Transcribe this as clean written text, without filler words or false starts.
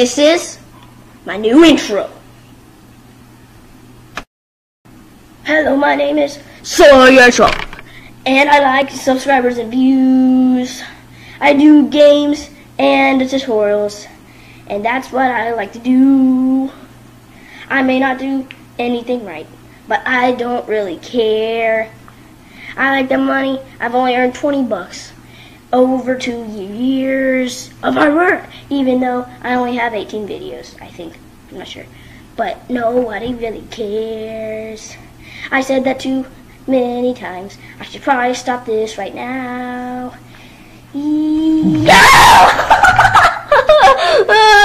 This is my new intro. Hello, my name is Soyatron, and I like subscribers and views. I do games and tutorials, and that's what I like to do. I may not do anything right, but I don't really care. I like the money. I've only earned 20 bucks over 2 years of hard work, even though I only have 18 videos, I think. I'm not sure. But nobody really cares. I said that too many times. I should probably stop this right now.